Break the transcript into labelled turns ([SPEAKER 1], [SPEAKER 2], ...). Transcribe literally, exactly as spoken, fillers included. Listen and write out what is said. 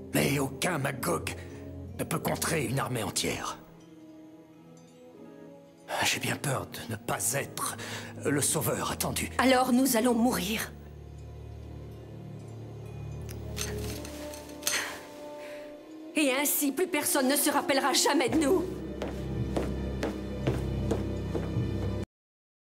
[SPEAKER 1] Mais aucun Magog ne peut contrer une armée entière. J'ai bien peur de ne pas être le sauveur attendu.
[SPEAKER 2] Alors nous allons mourir. Et ainsi, plus personne ne se rappellera jamais de nous.